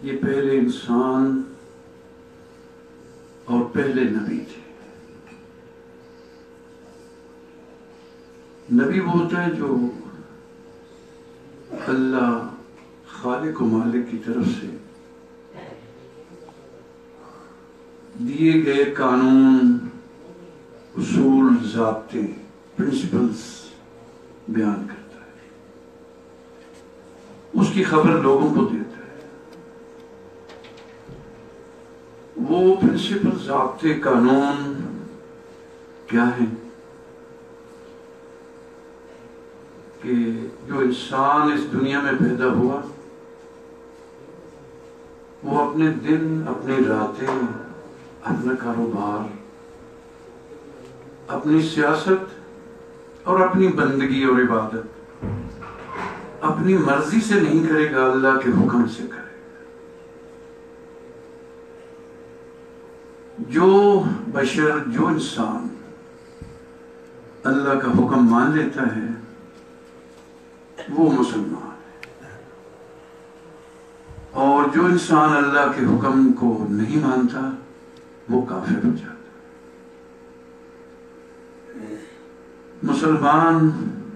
یہ پہلے انسان اور پہلے نبی تھے. نبی وہ ہوتا ہے جو اللہ خالق و مالک کی طرف سے دیے گئے قانون، اصول، ضابطے، پرنسپلز بیان کرتا ہے، اس کی خبر لوگوں کو دیتا ہے. وہ پرنسپل، ضابطے، قانون کیا ہیں؟ کہ جو انسان اس دنیا میں پیدا ہوا وہ اپنے دن، اپنی راتیں، اپنا کاروبار، اپنی سیاست اور اپنی بندگی اور عبادت اپنی مرضی سے نہیں کرے گا، اللہ کے حکم سے کرے گا. جو بشر، جو انسان اللہ کا حکم مان لیتا ہے وہ مسلمان ہے، اور جو انسان اللہ کے حکم کو نہیں مانتا وہ کافر ہو جاتا ہے. مسلمان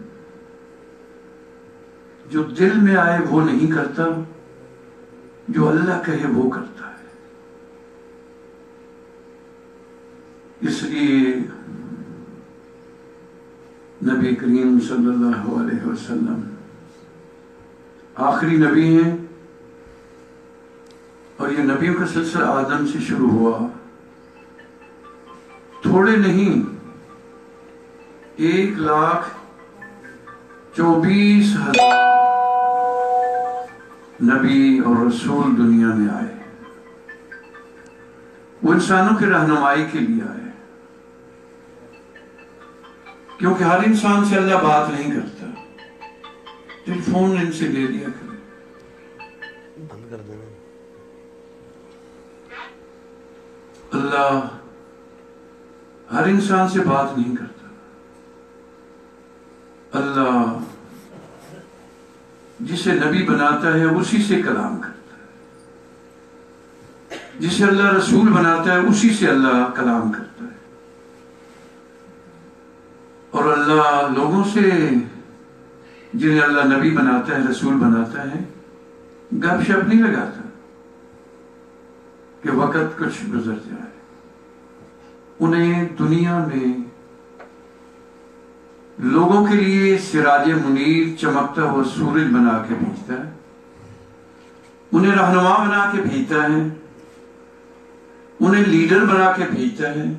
جو دل میں آئے وہ نہیں کرتا، جو اللہ کہے وہ کرتا ہے. اس لیے نبی کریم صلی اللہ علیہ وسلم آخری نبی ہیں، اور یہ نبیوں کا سلسلہ آدم سے شروع ہوا. تھوڑے نہیں، 1,24,000 نبی اور رسول دنیا میں آئے. وہ انسانوں کی رہنمائی کے لیے آئے، کیونکہ ہر انسان سے اللہ بات نہیں کرتا. ٹیلی فون ان سے لے لیا کرے. بند کر دینا. اللہ ہر انسان سے بات نہیں کرتا. اللہ جسے نبی بناتا ہے اسی سے کلام کرتا ہے، جسے اللہ رسول بناتا ہے اسی سے اللہ کلام کرتا ہے. اور اللہ لوگوں سے جنہیں اللہ نبی بناتا ہے، رسول بناتا ہے، گپ شپ نہیں لگاتا کہ وقت کچھ گزر جائے. انہیں دنیا میں لوگوں کے لیے سراج منیر، چمکتا ہوا سورج بنا کے بھیجتا ہے، انہیں رہنما بنا کے بھیجتا ہے، انہیں لیڈر بنا کے بھیجتا ہے،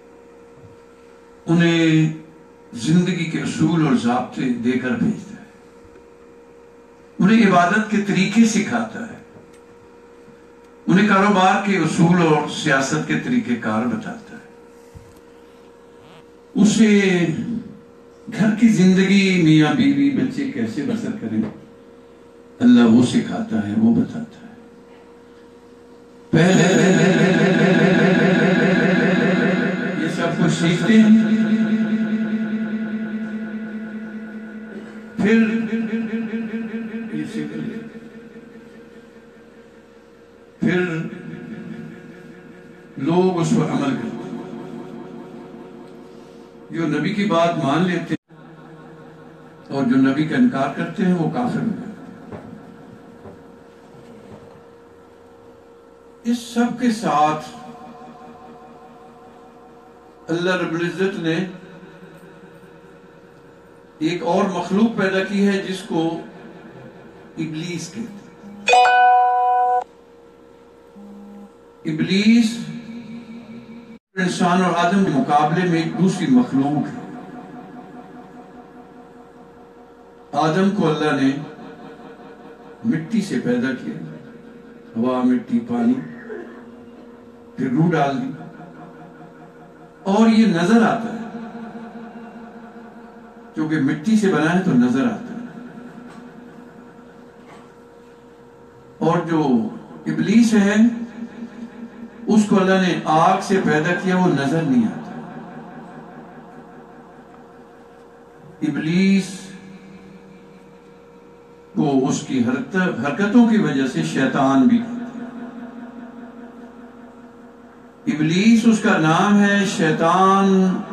انہیں زندگی کے اصول اور ضابطے دے کر بھیجتا ہے، انہیں عبادت کے طریقے سکھاتا ہے، انہیں کاروبار کے اصول اور سیاست کے طریقے کار بتاتا ہے، اسے گھر کی زندگی، میاں بیوی بچے کیسے بسر کریں اللہ وہ سکھاتا ہے، وہ بتاتا ہے. پہلے یہ سب کچھ سیکھتے ہیں، پھر یہ سیکھ لیں، پھر لوگ اس پر عمل کرتے ہیں. جو نبی کی بات مان لیتے ہیں اور جو نبی کا انکار کرتے ہیں وہ کافر ہو جاتے ہیں. اس سب کے ساتھ اللہ رب العزت نے ایک اور مخلوق پیدا کی ہے جس کو ابلیس کہتے ہیں. ابلیس انسان اور آدم کے مقابلے میں ایک دوسری مخلوق ہے. آدم کو اللہ نے مٹی سے پیدا کیا، ہوا، مٹی، پانی، پھر روح ڈال دی، اور یہ نظر آتا ہے، کیونکہ مٹی سے بنا ہے تو نظر آتا ہے. اور جو ابلیس ہے اس کو اللہ نے آگ سے پیدا کیا، وہ نظر نہیں آتا. ابلیس کو اس کی حرکتوں کی وجہ سے شیطان بھی کہتے ہیں. ابلیس اس کا نام ہے، شیطان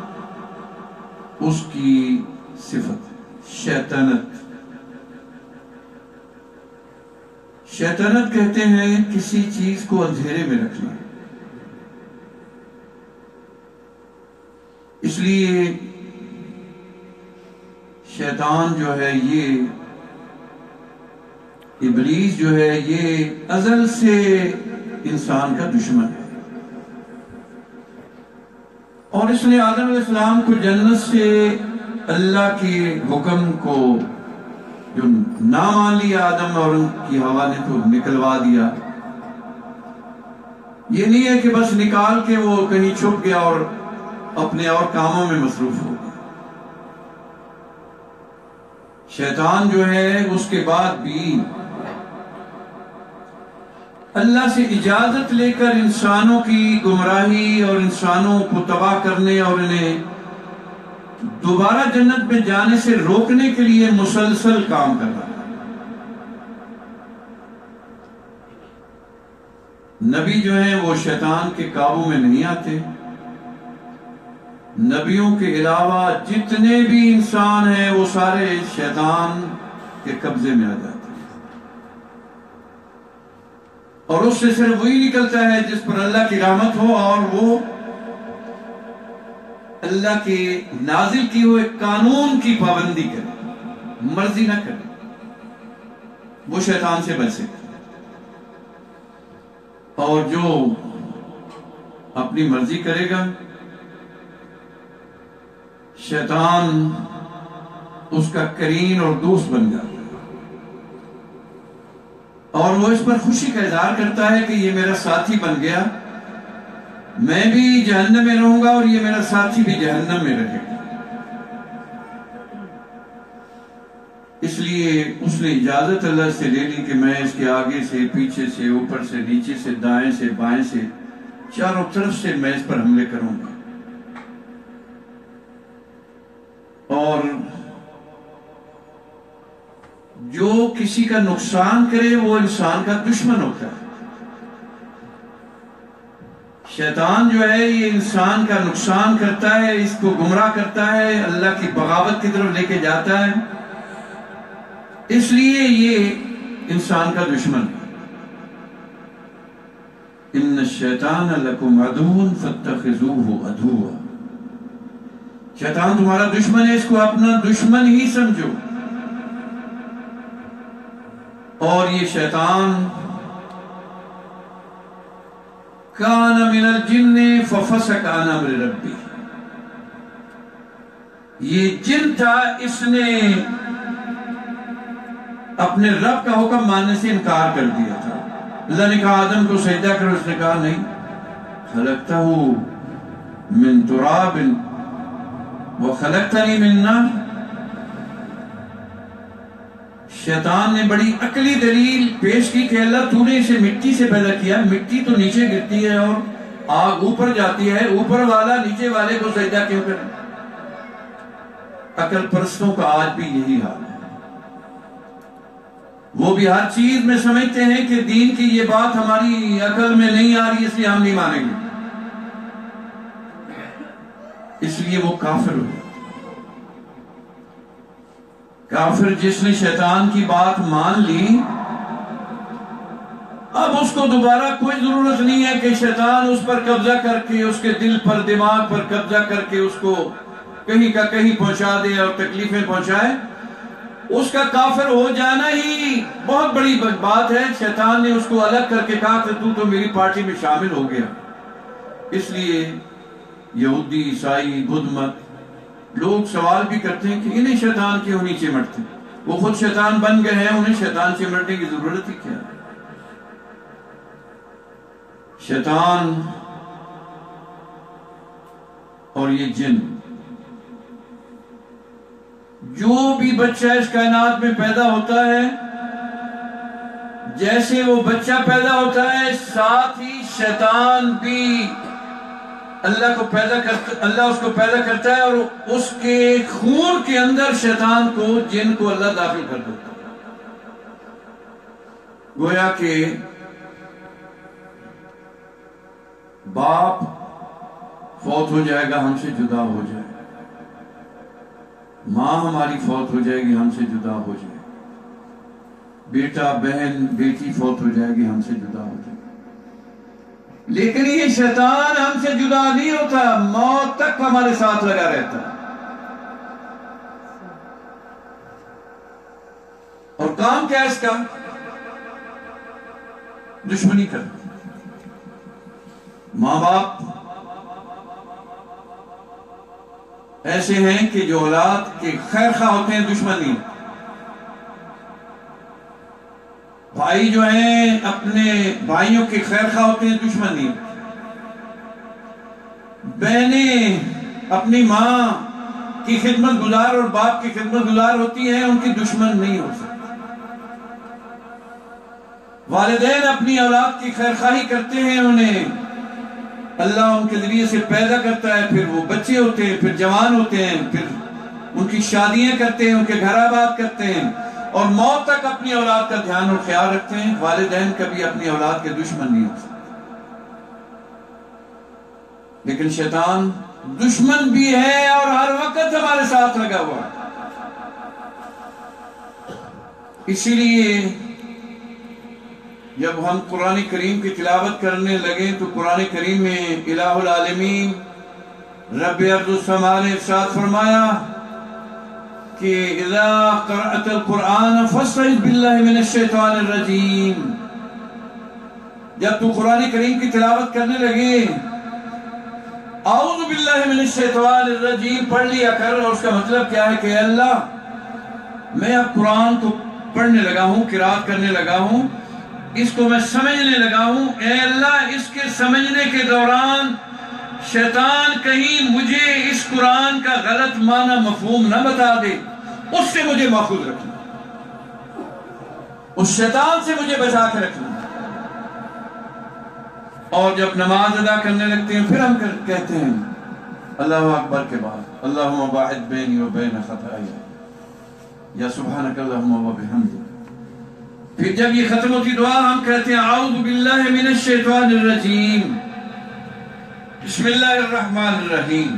اس کی صفت ہے، شیطنت۔ شیطنت کہتے ہیں کسی چیز کو اندھیرے میں رکھنا۔ اس لیے شیطان جو ہے، یہ ابلیس جو ہے، یہ ازل سے انسان کا دشمن ہے، اور اس نے آدم علیہ السلام کو جنت سے اللہ کے حکم کو جو نہ مان لیا آدم اور ان کی ہوا نے، تو نکلوا دیا۔ یہ نہیں ہے کہ بس نکال کے وہ کہیں چھپ گیا اور اپنے اور کاموں میں مصروف ہو گیا۔ شیطان جو ہے اس کے بعد بھی اللہ سے اجازت لے کر انسانوں کی گمراہی اور انسانوں کو تباہ کرنے اور انہیں دوبارہ جنت میں جانے سے روکنے کے لیے مسلسل کام کر رہا ہے۔ نبی جو ہیں وہ شیطان کے قابو میں نہیں آتے۔ نبیوں کے علاوہ جتنے بھی انسان ہیں وہ سارے شیطان کے قبضے میں آ جاتے ہیں، اور اس سے صرف وہی نکلتا ہے جس پر اللہ کی رحمت ہو اور وہ اللہ کے نازل کی ہوئے قانون کی پابندی کرے، مرضی نہ کرے، وہ شیطان سے بچ سکے۔ اور جو اپنی مرضی کرے گا، شیطان اس کا کرین اور دوست بن جاتا ہے، اور وہ اس پر خوشی کا اظہار کرتا ہے کہ یہ میرا ساتھی بن گیا، میں بھی جہنم میں رہوں گا اور یہ میرا ساتھی بھی جہنم میں رہے گا۔ اس لیے اس نے اجازت اللہ سے لے لی کہ میں اس کے آگے سے، پیچھے سے، اوپر سے، نیچے سے، دائیں سے، بائیں سے، چاروں طرف سے میں اس پر حملے کروں گا، اور جو کسی کا نقصان کرے وہ انسان کا دشمن ہوتا ہے۔ شیطان جو ہے یہ انسان کا نقصان کرتا ہے، اس کو گمراہ کرتا ہے، اللہ کی بغاوت کی طرف لے کے جاتا ہے، اس لیے یہ انسان کا دشمن ہے۔ ان الشیطان لکم عدو فاتخذوہ عدوا، شیطان تمہارا دشمن ہے، اس کو اپنا دشمن ہی سمجھو۔ اور یہ شیطان کان من الجن ففسق عن امر ربی، یہ جن تھا، اس نے اپنے رب کا حکم ماننے سے انکار کر دیا تھا۔ اللہ نے کہا آدم کو سجدہ کرو، اس نے کہا نہیں، خلقتہ من تراب وخلقتنی من نار۔ شیطان نے بڑی عقلی دلیل پیش کی کہ اللہ تو نے اسے مٹی سے پیدا کیا، مٹی تو نیچے گرتی ہے اور آگ اوپر جاتی ہے، اوپر والا نیچے والے کو سجدہ کیوں کرے؟ عقل پرستوں کا آج بھی یہی حال ہے، وہ بھی ہر چیز میں سمجھتے ہیں کہ دین کی یہ بات ہماری عقل میں نہیں آ رہی، اس لیے ہم نہیں مانیں گے، اس لیے وہ کافر ہو۔ کافر جس نے شیطان کی بات مان لی، اب اس کو دوبارہ کوئی ضرورت نہیں ہے کہ شیطان اس پر قبضہ کر کے، اس کے دل پر، دماغ پر قبضہ کر کے اس کو کہیں کا کہیں پہنچا دے اور تکلیفیں پہنچائے۔ اس کا کافر ہو جانا ہی بہت بڑی بات ہے۔ شیطان نے اس کو الگ کر کے کہا کہ تو میری پارٹی میں شامل ہو گیا۔ اس لیے یہودی، عیسائی، بدھ مت لوگ سوال بھی کرتے ہیں کہ انہیں شیطان کیوں نہیں چمٹتے؟ وہ خود شیطان بن گئے ہیں، انہیں شیطان چمٹنے کی ضرورت ہی کیا ہے؟ شیطان اور یہ جن، جو بھی بچہ اس کائنات میں پیدا ہوتا ہے، جیسے وہ بچہ پیدا ہوتا ہے، ساتھ ہی شیطان بھی اللہ اس کو پیدا کرتا ہے، اور اس کے خون کے اندر شیطان کو، جن کو اللہ داخل کر دیتا ہے۔ گویا کہ باپ فوت ہو جائے گا، ہم سے جدا ہو جائے گا، ماں ہماری فوت ہو جائے گی، ہم سے جدا ہو جائے گی، بیٹا بہن بیٹی فوت ہو جائے گی، ہم سے جدا ہو جائے گی، لیکن یہ شیطان ہم سے جدا نہیں ہوتا، موت تک ہمارے ساتھ لگا رہتا ہے، اور کام کیا ہے اس کا؟ دشمنی کرنا۔ ماں باپ ایسے ہیں کہ جو اولاد کے خیر خواہ ہوتے ہیں، دشمن نہیں ہوتے۔ بھائی جو ہیں اپنے بھائیوں کے خیر خواہ ہوتے ہیں، دشمن نہیں ہوتے۔ بہنیں اپنی ماں کی خدمت گزار اور باپ کی خدمت گزار ہوتی ہیں، ان کی دشمن نہیں ہو سکتی۔ والدین اپنی اولاد کی خیر خواہی کرتے ہیں، انہیں اللہ ان کے ذریعے سے پیدا کرتا ہے، پھر وہ بچے ہوتے ہیں، پھر جوان ہوتے ہیں، پھر ان کی شادیاں کرتے ہیں، ان کے گھر آباد کرتے ہیں، اور موت تک اپنی اولاد کا دھیان اور خیال رکھتے ہیں۔ والدین کبھی اپنی اولاد کے دشمن نہیں ہو سکتے، لیکن شیطان دشمن بھی ہے اور ہر وقت ہمارے ساتھ لگا ہوا ہے۔ اسی لیے جب ہم قرآن کریم کی تلاوت کرنے لگے تو قرآن کریم میں الہ العالمین رب ارض السماء نے ارشاد فرمایا کہ اذا قرأت القرآن فاستعذ باللہ من الشیطان الرجیم، جب تو قرآن کریم کی تلاوت کرنے لگے اعوذ باللہ من الشیطان الرجیم پڑھ لیا کر، اور اس کا مطلب کیا ہے کہ اللہ میں اب قرآن کو پڑھنے لگا ہوں، قرأت کرنے لگا ہوں، اس کو میں سمجھنے لگا ہوں، اے اللہ اس کے سمجھنے کے دوران شیطان کہیں مجھے اس قرآن کا غلط معنی مفہوم نہ بتا دے، اس سے مجھے محفوظ رکھنا، اس شیطان سے مجھے بچا کے رکھنا۔ اور جب نماز ادا کرنے لگتے ہیں پھر ہم کہتے ہیں اللہ اکبر کے بعد اللہم باعد بینی و بین خطائی یا سبحانک اللہم و بحمدک، پھر جب یہ ختم ہوتی دعا ہم کہتے ہیں اعوذ باللہ من الشیطان الرجیم بسم اللہ الرحمن الرحیم،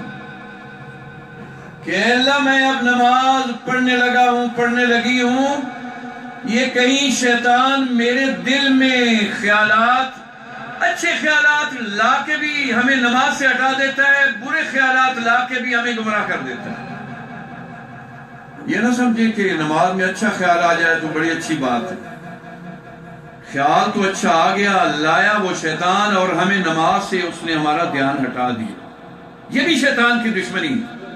کہ اے اللہ میں اب نماز پڑھنے لگا ہوں، پڑھنے لگی ہوں، یہ کہیں شیطان میرے دل میں خیالات، اچھے خیالات لا کے بھی ہمیں نماز سے ہٹا دیتا ہے، برے خیالات لا کے بھی ہمیں گمراہ کر دیتا ہے۔ یہ نہ سمجھے کہ نماز میں اچھا خیال آ جائے تو بڑی اچھی بات ہے، خیال تو اچھا آ گیا، لایا وہ شیطان اور ہمیں نماز سے اس نے ہمارا دھیان ہٹا دیا، یہ بھی شیطان کی دشمنی ہے،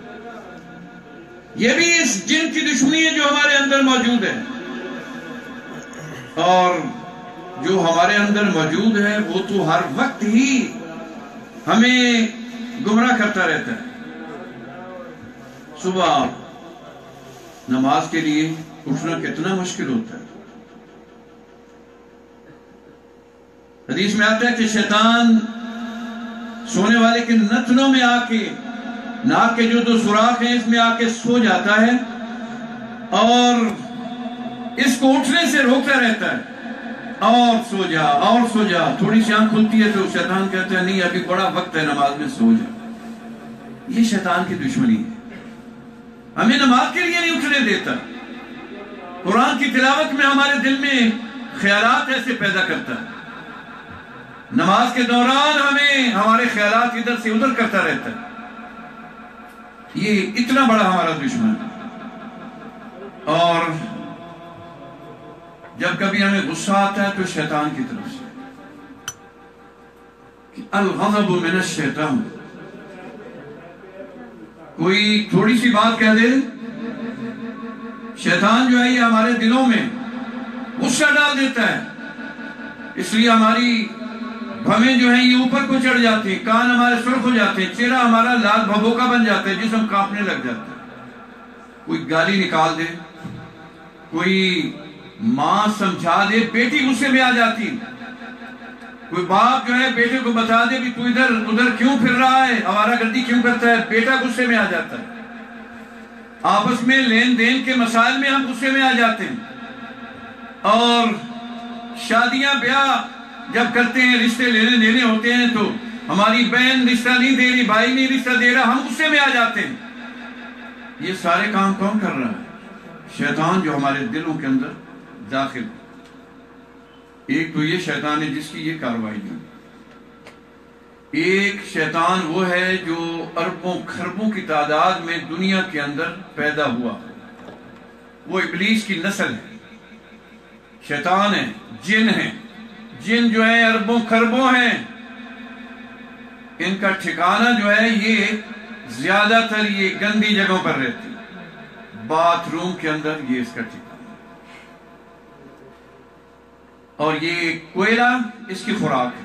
یہ بھی اس جن کی دشمنی ہے جو ہمارے اندر موجود ہے، اور جو ہمارے اندر موجود ہے وہ تو ہر وقت ہی ہمیں گمراہ کرتا رہتا ہے۔ صبح نماز کے لیے اٹھنا کتنا مشکل ہوتا ہے، حدیث میں آتا ہے کہ شیطان سونے والے کے نتنوں میں آ کے، ناک کے جو دو سوراخ ہیں اس میں آ کے سو جاتا ہے اور اس کو اٹھنے سے روکتا رہتا ہے، اور سو جا اور سو جا، تھوڑی سی آنکھ کھلتی ہے تو شیطان کہتا ہے نہیں ابھی بڑا وقت ہے نماز میں، سو جا۔ یہ شیطان کی دشمنی ہے، ہمیں نماز کے لیے نہیں اٹھنے دیتا، قرآن کی تلاوت میں ہمارے دل میں خیالات ایسے پیدا کرتا ہے، نماز کے دوران ہمیں ہمارے خیالات ادھر سے ادھر کرتا رہتا ہے، یہ اتنا بڑا ہمارا دشمن ہے۔ اور جب کبھی ہمیں غصہ آتا ہے تو شیطان کی طرف سے، کہ الغضب من الشیطان، کوئی تھوڑی سی بات کہہ دے، شیطان جو ہے یہ ہمارے دلوں میں غصہ ڈال دیتا ہے، اس لیے ہماری بھویں جو ہیں یہ اوپر کو چڑھ جاتی ہیں، کان ہمارے سرخ ہو جاتے ہیں، چہرہ ہمارا لال بھبوکا بن جاتا ہے، جسم کانپنے لگ جاتا ہے، کوئی گالی نکال دے، کوئی ماں سمجھا دے، بیٹی غصے میں آ جاتی، کوئی باپ جو ہے بیٹے کو بتا دے کہ تو ادھر ادھر کیوں پھر رہا ہے، آوارہ گردی کیوں کرتا ہے، بیٹا غصے میں آ جاتا ہے، آپس میں لین دین کے مسائل میں ہم غصے میں آ جاتے ہیں، اور شادیاں بیاہ جب کرتے ہیں، رشتے لینے دینے ہوتے ہیں تو ہماری بہن رشتہ نہیں دے رہی، بھائی نہیں رشتہ دے رہا، ہم غصے میں آ جاتے ہیں۔ یہ سارے کام کون کر رہا ہے؟ شیطان جو ہمارے دلوں کے اندر داخل ہے۔ ایک تو یہ شیطان ہے جس کی یہ کارروائی ہے، ایک شیطان وہ ہے جو اربوں خربوں کی تعداد میں دنیا کے اندر پیدا ہوا، وہ ابلیس کی نسل ہے، شیطان ہے، جن ہیں، جن جو ہیں اربوں خربوں ہیں، ان کا ٹھکانہ جو ہے یہ زیادہ تر یہ گندی جگہوں پر رہتی ہے، باتھ روم کے اندر یہ اس کا ٹھکانہ، اور یہ کوئلہ اس کی خوراک ہے،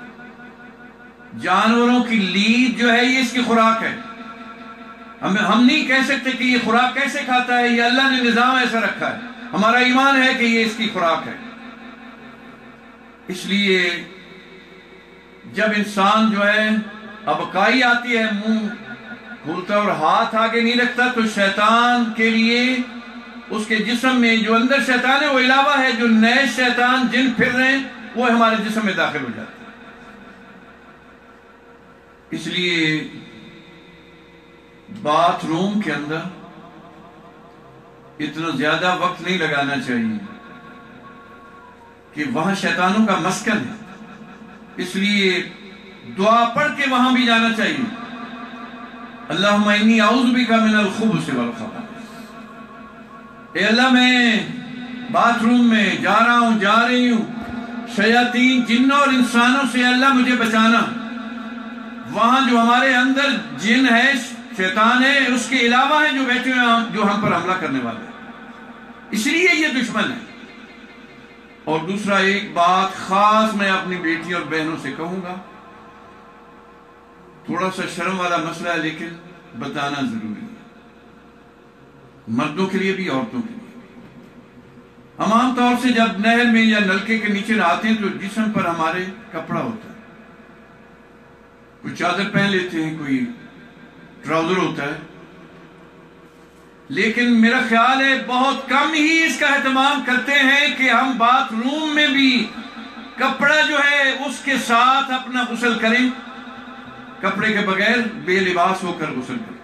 جانوروں کی لید جو ہے یہ اس کی خوراک ہے۔ ہم نہیں کہہ سکتے کہ یہ خوراک کیسے کھاتا ہے، یہ اللہ نے نظام ایسا رکھا ہے، ہمارا ایمان ہے کہ یہ اس کی خوراک ہے۔ اس لیے جب انسان جو ہے ابکائی آتی ہے، منہ کھولتا اور ہاتھ آگے نہیں رکھتا، تو شیطان کے لیے اس کے جسم میں جو اندر شیطان ہے وہ علاوہ ہے، جو نئے شیطان جن پھر رہے ہیں وہ ہمارے جسم میں داخل ہو جاتے ہیں۔ اس لیے باتھ روم کے اندر اتنا زیادہ وقت نہیں لگانا چاہیے کہ وہاں شیطانوں کا مسکن ہے، اس لیے دعا پڑھ کے وہاں بھی جانا چاہیے۔ اللہم انی اعوذ بک من الخبث والخبائث، اے اللہ میں باتھ روم میں جا رہا ہوں، جا رہی ہوں، شیاطین جنوں اور انسانوں سے اللہ مجھے بچانا۔ وہاں جو ہمارے اندر جن ہے، شیطان ہے، اس کے علاوہ ہیں جو بیٹھے ہوئے ہیں، جو ہم پر حملہ کرنے والے ہیں، اس لیے یہ دشمن ہے۔ اور دوسرا ایک بات خاص میں اپنی بیٹی اور بہنوں سے کہوں گا، تھوڑا سا شرم والا مسئلہ ہے لیکن بتانا ضروری ہے، مردوں کے لیے بھی عورتوں کے لیے۔ ہم عام طور سے جب نہر میں یا نلکے کے نیچے نہاتے ہیں تو جسم پر ہمارے کپڑا ہوتا ہے، کوئی چادر پہن لیتے ہیں، کوئی ٹراؤزر ہوتا ہے، لیکن میرا خیال ہے بہت کم ہی اس کا اہتمام کرتے ہیں کہ ہم باتھ روم میں بھی کپڑا جو ہے اس کے ساتھ اپنا غسل کریں، کپڑے کے بغیر بے لباس ہو کر غسل کریں۔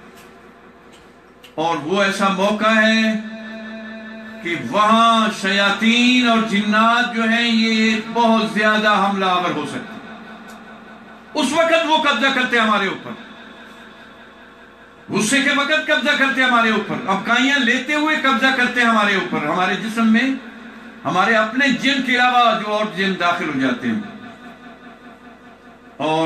اور وہ ایسا موقع ہے کہ وہاں شیاطین اور جنات جو ہیں یہ بہت زیادہ حملہ آور ہو سکتے ہیں، اس وقت وہ قبضہ کرتے ہیں ہمارے اوپر، غصے کے وقت قبضہ کرتے ہیں ہمارے اوپر، ابکائیاں لیتے ہوئے قبضہ کرتے ہیں ہمارے اوپر، ہمارے جسم میں ہمارے اپنے جن کے علاوہ جو اور جن داخل ہو جاتے ہیں۔ اور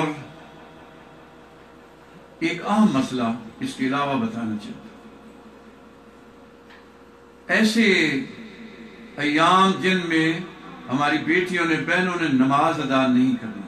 ایک اہم مسئلہ اس کے علاوہ بتانا چاہتا ہوں، ایسے ایام جن میں ہماری بیٹیوں نے، بہنوں نے نماز ادا نہیں کرنی،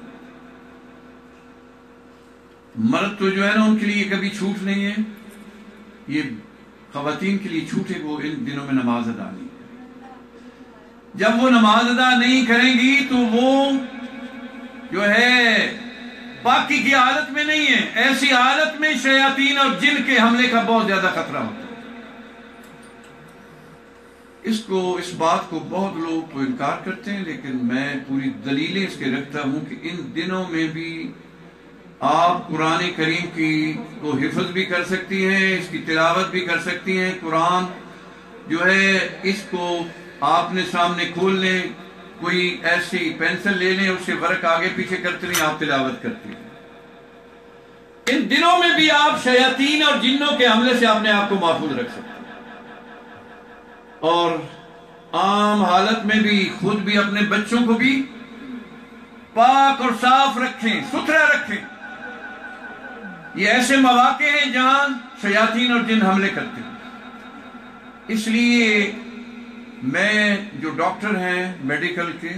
مرد تو جو ہے نا ان کے لیے کبھی چھوٹ نہیں ہے، یہ خواتین کے لیے چھوٹ ہے، وہ ان دنوں میں نماز ادا نہیں کریں۔ جب وہ نماز ادا نہیں کریں گی تو وہ جو ہے باقی کی حالت میں نہیں ہے، ایسی حالت میں شیاطین اور جن کے حملے کا بہت زیادہ خطرہ ہوتا ہے۔ اس بات کو بہت لوگ تو انکار کرتے ہیں، لیکن میں پوری دلیلیں اس کے رکھتا ہوں کہ ان دنوں میں بھی آپ قرآن کریم کی کو حفظ بھی کر سکتی ہیں، اس کی تلاوت بھی کر سکتی ہیں۔ قرآن جو ہے اس کو آپ نے سامنے کھول لیں، کوئی ایسی پینسل لے لیں، اس سے ورق آگے پیچھے کرتے نہیں، آپ تلاوت کرتے ہیں۔ ان دنوں میں بھی آپ شیاطین اور جنوں کے حملے سے اپنے آپ کو محفوظ رکھ سکتے ہیں، اور عام حالت میں بھی خود بھی اپنے بچوں کو بھی پاک اور صاف رکھیں، ستھرا رکھیں۔ یہ ایسے مواقع ہیں جہاں شیاطین اور جن حملے کرتے ہیں، اس لیے میں جو ڈاکٹر ہیں میڈیکل کے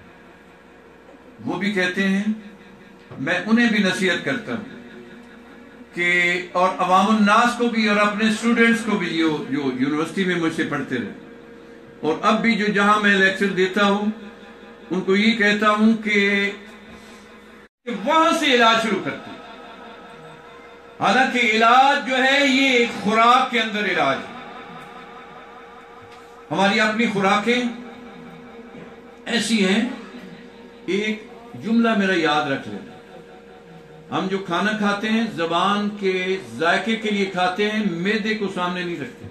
وہ بھی کہتے ہیں، میں انہیں بھی نصیحت کرتا ہوں کہ اور عوام الناس کو بھی اور اپنے اسٹوڈنٹس کو بھی جو یونیورسٹی میں مجھ سے پڑھتے رہے اور اب بھی جو جہاں میں لیکچر دیتا ہوں ان کو یہ کہتا ہوں کہ وہاں سے علاج شروع کرتے ہیں۔ حالانکہ علاج جو ہے یہ خوراک کے اندر علاج ہے، ہماری اپنی خوراکیں ایسی ہیں۔ ایک جملہ میرا یاد رکھ لینا، ہم جو کھانا کھاتے ہیں زبان کے ذائقے کے لیے کھاتے ہیں، معدے کو سامنے نہیں رکھتے،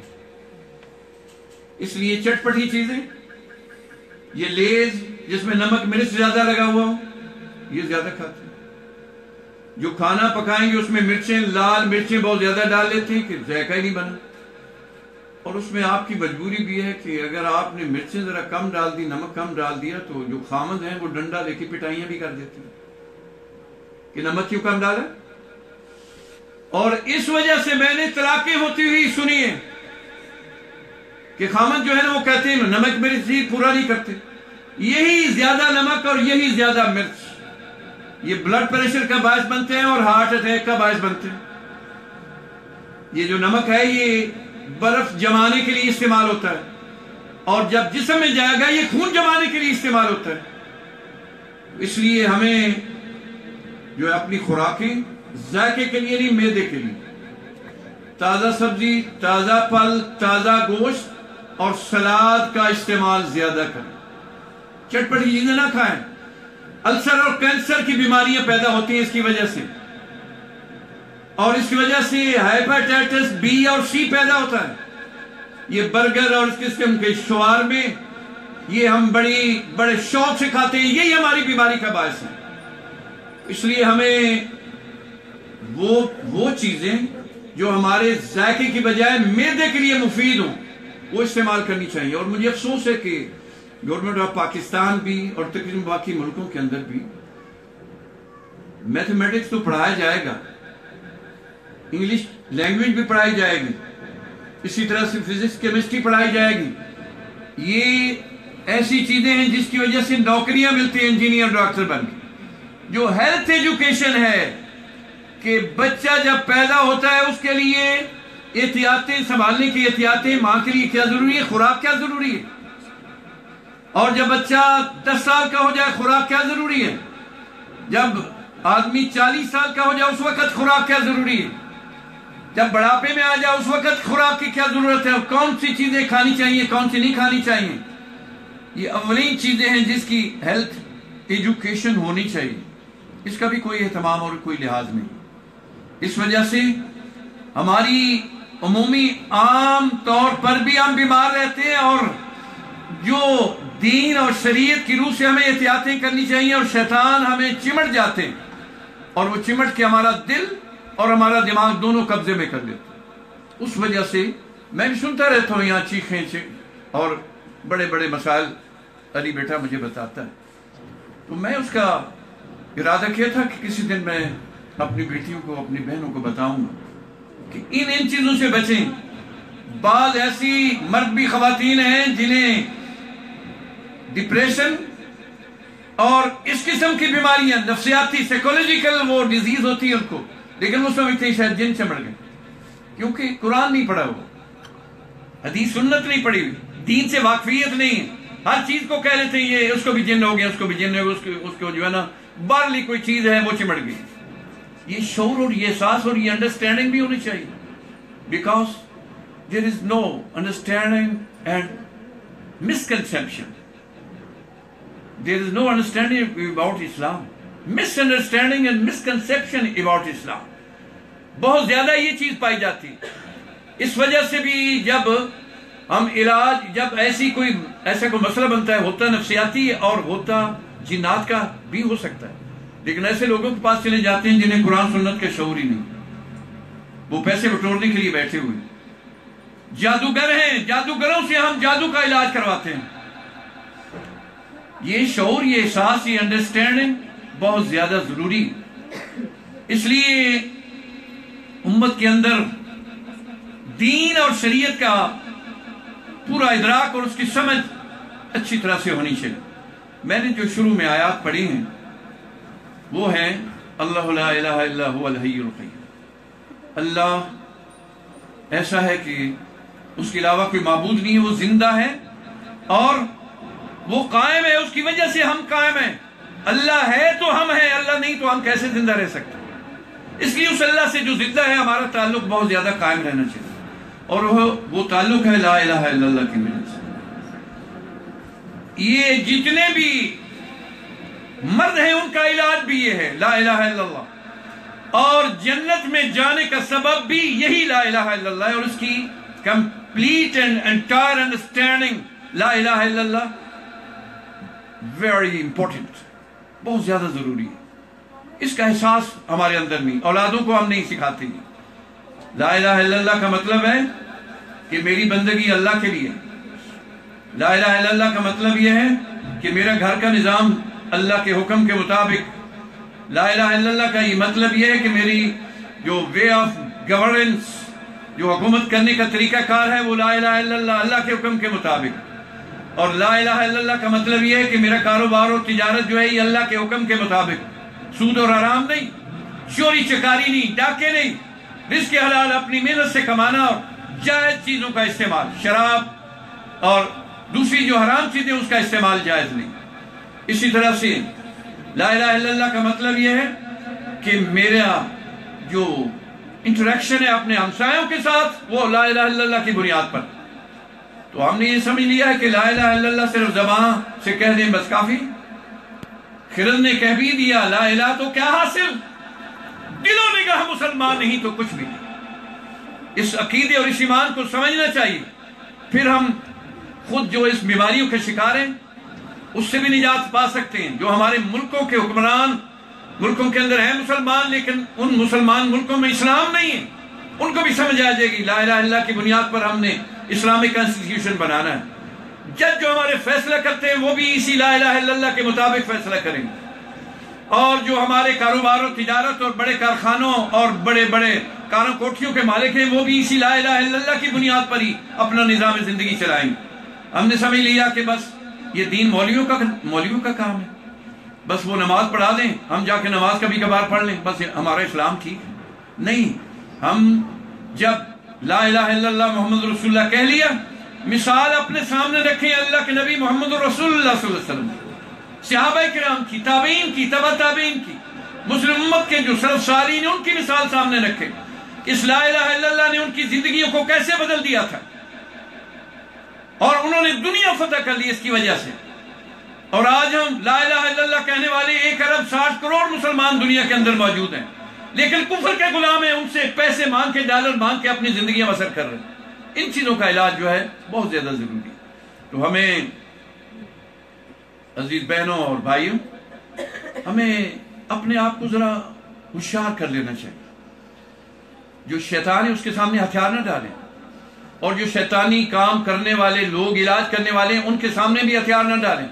اس لیے چٹپٹی چیزیں، یہ لیز جس میں نمک مرچ زیادہ لگا ہوا ہو، یہ زیادہ کھاتے ہیں۔ جو کھانا پکائیں گے اس میں مرچیں، لال مرچیں بہت زیادہ ڈال لیتے ہیں کہ ذائقہ ہی نہیں بنا، اور اس میں آپ کی مجبوری بھی ہے کہ اگر آپ نے مرچیں ذرا کم ڈال دی، نمک کم ڈال دیا، تو جو خامد ہیں وہ ڈنڈا لے کے پٹائیاں بھی کر دیتے ہیں کہ نمک کیوں کم ڈالا۔ اور اس وجہ سے میں نے طلاقیں ہوتی ہوئی سنی ہے کہ خامد جو ہے نا وہ کہتے ہیں نمک مرچ ہی پورا نہیں کرتے، یہی زیادہ نمک اور یہی زیادہ مرچ یہ بلڈ پریشر کا باعث بنتے ہیں اور ہارٹ اٹیک کا باعث بنتے ہیں۔ یہ جو نمک ہے یہ برف جمانے کے لیے استعمال ہوتا ہے، اور جب جسم میں جائے گا یہ خون جمانے کے لیے استعمال ہوتا ہے۔ اس لیے ہمیں جو ہے اپنی خوراکیں ذائقے کے لیے نہیں، معدے کے لیے تازہ سبزی، تازہ پھل، تازہ گوشت اور سلاد کا استعمال زیادہ کریں، چٹپٹی چیزیں نہ کھائیں۔ السر اور کینسر کی بیماریاں پیدا ہوتی ہیں اس کی وجہ سے، اور اس کی وجہ سے ہیپاٹائٹس بی اور سی پیدا ہوتا ہے۔ یہ برگر اور اس قسم کے شورمے یہ ہم بڑے شوق سے کھاتے ہیں، یہی ہماری بیماری کا باعث ہے۔ اس لیے ہمیں وہ چیزیں جو ہمارے ذائقے کی بجائے معدے کے لیے مفید ہوں وہ استعمال کرنی چاہیے۔ اور مجھے افسوس ہے کہ گورنمنٹ آف پاکستان بھی اور تقریباً باقی ملکوں کے اندر بھی میتھمیٹکس تو پڑھایا جائے گا، انگلش لینگویج بھی پڑھائی جائے گی، اسی طرح سے فزکس کیمسٹری پڑھائی جائے گی۔ یہ ایسی چیزیں ہیں جس کی وجہ سے نوکریاں ملتی ہیں انجینئر ڈاکٹر بن کے۔ جو ہیلتھ ایجوکیشن ہے کہ بچہ جب پیدا ہوتا ہے اس کے لیے احتیاطیں سنبھالنے کی احتیاطیں، ماں کے لیے کیا ضروری ہے، خوراک کیا ضروری ہے، اور جب بچہ 10 سال کا ہو جائے خوراک کیا ضروری ہے، جب آدمی 40 سال کا ہو جائے اس وقت خوراک کیا ضروری ہے، جب بڑھاپے میں آ جائے اس وقت خوراک کی کیا ضرورت ہے، اور کون سی چیزیں کھانی چاہیے کون سی نہیں کھانی چاہیے۔ یہ اولین چیزیں ہیں جس کی ہیلتھ ایجوکیشن ہونی چاہیے، اس کا بھی کوئی اہتمام اور کوئی لحاظ نہیں۔ اس وجہ سے ہماری عمومی عام طور پر بھی ہم بیمار رہتے ہیں، اور جو دین اور شریعت کی روح سے ہمیں احتیاطیں کرنی چاہیے، اور شیطان ہمیں چمٹ جاتے ہیں، اور وہ چمٹ کے ہمارا دل اور ہمارا دماغ دونوں قبضے میں کر لیتے۔ اس وجہ سے میں بھی سنتا رہتا ہوں یہاں چیخیں اور بڑے بڑے مسائل علی بیٹا مجھے بتاتا ہے، تو میں اس کا ارادہ کیا تھا کہ کسی دن میں اپنی بیٹیوں کو اپنی بہنوں کو بتاؤں گا کہ ان چیزوں سے بچیں۔ بعض ایسی مرد بھی خواتین ہیں جنہیں ڈپریشن اور اس قسم کی بیماریاں نفسیاتی سائیکولوجیکل وہ ڈیزیز ہوتی ہے ان کو، لیکن وہ سمجھتے ہیں شاید جن چمڑ گئے، کیونکہ قرآن نہیں پڑھا ہوا، حدیث سنت نہیں پڑھی ہوئی، دین سے واقفیت نہیں ہے، ہر چیز کو کہہ لیتے ہیں یہ اس کو بھی جن ہو گیا، اس کو بھی جن ہو گیا، اس کو جو ہے نا باہرلی کوئی چیز ہے وہ چمڑ گئی۔ یہ شعور اور یہ احساس اور یہ انڈرسٹینڈنگ بھی ہونی چاہیے، because there is no understanding and misconception. There is no understanding about Islam. Misunderstanding and misconception about Islam. بہت زیادہ یہ چیز پائی جاتی۔ اس وجہ سے بھی جب ہم علاج، جب ایسا کوئی مسئلہ بنتا ہے، ہوتا نفسیاتی اور ہوتا جنات کا بھی ہو سکتا ہے، لیکن ایسے لوگوں کے پاس چلے جاتے ہیں جنہیں قرآن سنت کے شعور ہی نہیں، وہ پیسے بٹورنے کے لیے بیٹھے ہوئے جادوگر ہیں، جادوگروں سے ہم جادو کا علاج کرواتے ہیں۔ یہ شعور، یہ احساس، یہ انڈرسٹینڈنگ بہت زیادہ ضروری، اس لیے امت کے اندر دین اور شریعت کا پورا ادراک اور اس کی سمجھ اچھی طرح سے ہونی چاہیے۔ میں نے جو شروع میں آیات پڑھی ہیں وہ ہیں اللہ لا الہ الا هو الحی القیوم، اللہ ایسا ہے کہ اس کے علاوہ کوئی معبود نہیں ہے، وہ زندہ ہے اور وہ قائم ہے، اس کی وجہ سے ہم قائم ہیں۔ اللہ ہے تو ہم ہیں، اللہ نہیں تو ہم کیسے زندہ رہ سکتے؟ اس لیے اس اللہ سے جو زندہ ہے ہمارا تعلق بہت زیادہ قائم رہنا چاہیے، اور وہ تعلق ہے لا الہ الا اللہ کی وجہ سے۔ یہ جتنے بھی مرد ہیں ان کا علاج بھی یہ ہے لا الہ الا اللہ، اور جنت میں جانے کا سبب بھی یہی لا الہ الا اللہ ہے، اور اس کی کمپلیٹ اینڈ انٹائر انڈرسٹینڈنگ لا الہ الا اللہ ویری امپورٹنٹ، بہت زیادہ ضروری ہے۔ اس کا احساس ہمارے اندر نہیں، اولادوں کو ہم نہیں سکھاتے۔ لا الہ الا اللہ کا مطلب ہے کہ میری بندگی اللہ کے لیے، لا الہ الا اللہ کا مطلب یہ ہے کہ میرا گھر کا نظام اللہ کے حکم کے مطابق، لا الہ الا اللہ کا یہ مطلب یہ ہے کہ میری جو وے آف گورننس، جو حکومت کرنے کا طریقہ کار ہے، وہ لا الہ الا اللہ، اللہ کے حکم کے مطابق۔ اور لا الہ الا اللہ کا مطلب یہ ہے کہ میرا کاروبار اور تجارت جو ہے یہ اللہ کے حکم کے مطابق، سود اور حرام نہیں، چوری چکاری نہیں، ڈاکے نہیں، رزق حلال اپنی محنت سے کمانا اور جائز چیزوں کا استعمال، شراب اور دوسری جو حرام چیزیں اس کا استعمال جائز نہیں۔ اسی طرح سے لا الہ الا اللہ کا مطلب یہ ہے کہ میرا جو انٹریکشن ہے اپنے ہمسایوں کے ساتھ وہ لا الہ الا اللہ کی بنیاد پر۔ تو ہم نے یہ سمجھ لیا ہے کہ لا الہ الا اللہ صرف زبان سے کہہ دیں بس کافی۔ خضر نے کہہ بھی دیا لا الہ تو کیا حاصل، دلوں نے کہا مسلمان نہیں تو کچھ بھی نہیں۔ اس عقیدے اور اس ایمان کو سمجھنا چاہیے، پھر ہم خود جو اس بیماریوں کے شکار ہیں اس سے بھی نجات پا سکتے ہیں۔ جو ہمارے ملکوں کے حکمران ملکوں کے اندر ہیں مسلمان، لیکن ان مسلمان ملکوں میں اسلام نہیں ہے، ان کو بھی سمجھ آ جائے گی لا الہ الا اللہ کی بنیاد پر ہم نے اسلامک کانسٹیٹیوشن بنانا ہے۔ جج جو ہمارے فیصلہ کرتے ہیں وہ بھی اسی لا الہ الا اللہ کے مطابق فیصلہ کریں گے، اور جو ہمارے کاروبار اور تجارت اور بڑے کارخانوں اور بڑے بڑے کاروں کوٹھیوں کے مالک ہیں وہ بھی اسی لا الہ الا اللہ کی بنیاد پر ہی اپنا نظام زندگی چلائیں گے۔ ہم نے سمجھ لیا کہ بس یہ دین مولویوں کا کام ہے، بس وہ نماز پڑھا دیں، ہم جا کے نماز کبھی کبھار پڑھ لیں، بس ہمارا اسلام ٹھیک ہے۔ نہیں، ہم جب لا الہ الا اللہ محمد رسول اللہ کہہ لیا، مثال اپنے سامنے رکھیں اللہ کے نبی محمد رسول اللہ صلی اللہ علیہ وسلم، صحابہ کرام کی، تابعین کی، تبع تابعین کی، مسلم امت کے جو سلف صالحین ہیں ان کی مثال سامنے رکھیں۔ اس لا الہ الا اللہ نے ان کی زندگیوں کو کیسے بدل دیا تھا، اور انہوں نے دنیا فتح کر لی اس کی وجہ سے۔ اور آج ہم لا الہ الا اللہ کہنے والے 1 ارب 60 کروڑ مسلمان دنیا کے اندر موجود ہیں، لیکن کفر کے غلام ہیں، ان سے پیسے مانگ کے، ڈالر مانگ کے اپنی زندگیاں بسر کر رہے ہیں۔ ان چیزوں کا علاج جو ہے بہت زیادہ ضروری ہے۔ تو ہمیں عزیز بہنوں اور بھائیوں، ہمیں اپنے آپ کو ذرا ہوشیار کر لینا چاہیے۔ جو شیطان ہے اس کے سامنے ہتھیار نہ ڈالیں، اور جو شیطانی کام کرنے والے لوگ، علاج کرنے والے ہیں، ان کے سامنے بھی ہتھیار نہ ڈالیں۔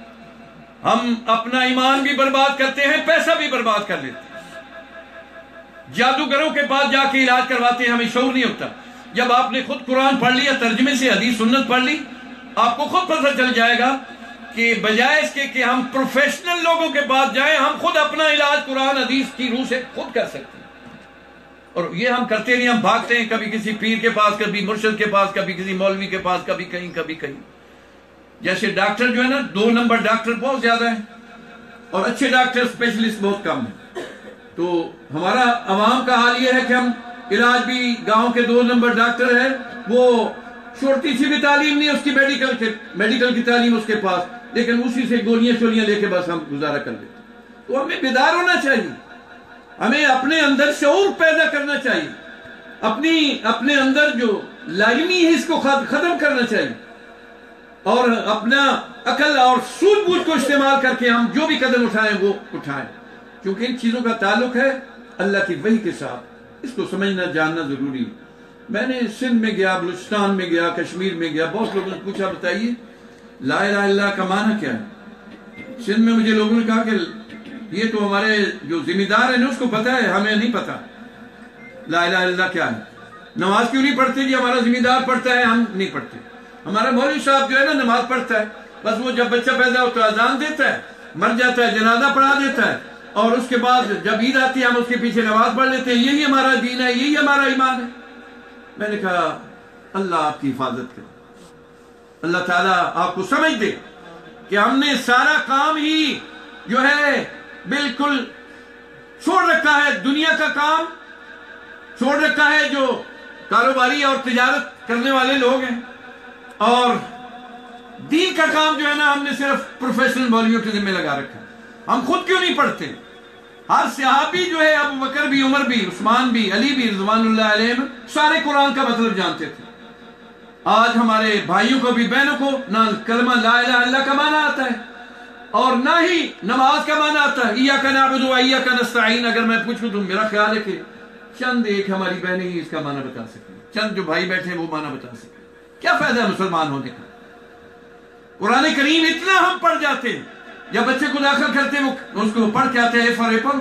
ہم اپنا ایمان بھی برباد کرتے ہیں، پیسہ بھی برباد کر لیتے ہیں، جادوگروں کے پاس جا کے علاج کرواتے ہیں، ہمیں شعور نہیں ہوتا۔ جب آپ نے خود قرآن پڑھ لیا، ترجمے سے حدیث سنت پڑھ لی، آپ کو خود پتہ چل جائے گا کہ بجائے اس کے کہ ہم پروفیشنل لوگوں کے پاس جائیں، ہم خود اپنا علاج قرآن حدیث کی روح سے خود کر سکتے ہیں۔ اور یہ ہم کرتے نہیں، ہم بھاگتے ہیں، کبھی کسی پیر کے پاس، کبھی مرشد کے پاس، کبھی کسی مولوی کے پاس، کبھی کہیں کبھی کہیں۔ جیسے ڈاکٹر جو ہے نا، 2 نمبر ڈاکٹر بہت زیادہ ہیں اور اچھے ڈاکٹر اسپیشلسٹ بہت کم ہیں۔ تو ہمارا عوام کا حال یہ ہے کہ ہم علاج بھی، گاؤں کے 2 نمبر ڈاکٹر ہے، وہ چھوٹی سی بھی تعلیم نہیں اس کی، میڈیکل کی تعلیم اس کے پاس، لیکن اسی سے گولیاں شولیاں لے کے بس ہم گزارا کر لیتے۔ تو ہمیں بیدار ہونا چاہیے، ہمیں اپنے اندر شعور پیدا کرنا چاہیے، اپنے اندر جو لازمی ہے اس کو ختم کرنا چاہیے، اور اپنا عقل اور سوجھ بوجھ کو استعمال کر کے ہم جو بھی قدم اٹھائیں وہ اٹھائیں، کیونکہ ان چیزوں کا تعلق ہے اللہ کی وحی کے ساتھ۔ اس کو سمجھنا جاننا ضروری ہے۔ میں نے سندھ میں گیا، بلوچستان میں گیا، کشمیر میں گیا، بہت لوگوں نے پوچھا بتائیے لا الہ الا اللہ کا معنی کیا ہے۔ سندھ میں مجھے لوگوں نے کہا کہ یہ تو ہمارے جو ذمہ دار ہیں اس کو پتا ہے، ہمیں نہیں پتا لا الہ الا اللہ کیا ہے۔ نماز کیوں نہیں پڑھتے؟ جی ہمارا ذمہ دار پڑھتا ہے، ہم نہیں پڑھتے۔ ہمارا مولوی صاحب جو ہے نا نماز پڑھتا ہے، بس وہ جب بچہ پیدا ہو تو اذان دیتا ہے، مر جاتا ہے جنازہ پڑھا دیتا ہے، اور اس کے بعد جب عید آتی ہے ہم اس کے پیچھے نماز پڑھ لیتے ہیں۔ یہی ہمارا دین ہے، یہی ہمارا ایمان ہے۔ میں نے کہا اللہ آپ کی حفاظت کرے، اللہ تعالیٰ آپ کو سمجھ دے کہ ہم نے سارا کام ہی جو ہے بالکل چھوڑ رکھا ہے، دنیا کا کام چھوڑ رکھا ہے جو کاروباری اور تجارت کرنے والے لوگ ہیں، اور دین کا کام جو ہے نا ہم نے صرف پروفیشنل مولویوں کے ذمہ لگا رکھا ہے۔ ہم خود کیوں نہیں پڑھتے؟ ہر صحابی جو ہے، ابو بکر بھی، عمر بھی، عثمان بھی، علی بھی رضوان اللہ علیہ، سارے قرآن کا مطلب جانتے تھے۔ آج ہمارے بھائیوں کو بھی، بہنوں کو نہ کلمہ لا الہ الا اللہ کا معنی آتا ہے اور نہ ہی نماز کا معنی آتا ہے۔ ایاک نعبد و ایاک نستعین اگر میں پوچھوں تو میرا خیال ہے کہ چند ایک ہماری بہنیں ہی اس کا معنی بتا سکیں، چند جو بھائی بیٹھے ہیں وہ معنی بتا سکیں۔ کیا فائدہ ہے مسلمان ہونے کا؟ قرآن کریم اتنا ہم پڑھ جاتے ہیں، یا بچے کو داخل کرتے ہیں وہ اس کو پڑھ کے آتے ہیں، A for apple,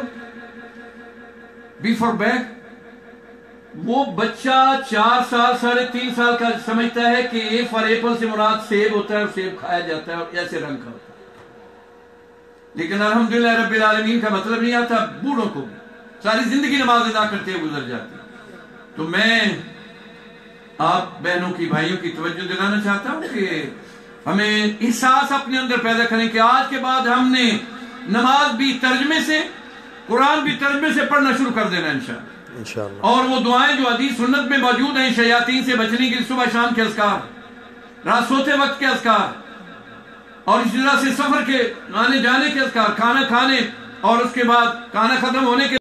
B for bag۔ وہ بچہ 4 سال 3.5 سال کا سمجھتا ہے کہ A for apple سے مراد سیب ہوتا ہے اور سیب کھایا جاتا ہے اور ایسے رنگ کا ہوتا ہے، لیکن الحمدللہ رب العالمین کا مطلب نہیں آتا۔ بوڑھوں کو ساری زندگی نماز ادا کرتے ہوئے گزر جاتی ہے۔ تو میں آپ بہنوں کی، بھائیوں کی توجہ دلانا چاہتا ہوں کہ ہمیں احساس اپنے اندر پیدا کریں کہ آج کے بعد ہم نے نماز بھی ترجمے سے، قرآن بھی ترجمے سے پڑھنا شروع کر دینا انشاءاللہ۔ اور وہ دعائیں جو حدیث سنت میں موجود ہیں، شیاطین سے بچنے کے صبح شام کے اذکار، رات سوتے وقت کے اذکار، اور اسی طرح سے سفر کے آنے جانے کے اذکار، کھانا کھانے اور اس کے بعد کھانا ختم ہونے کے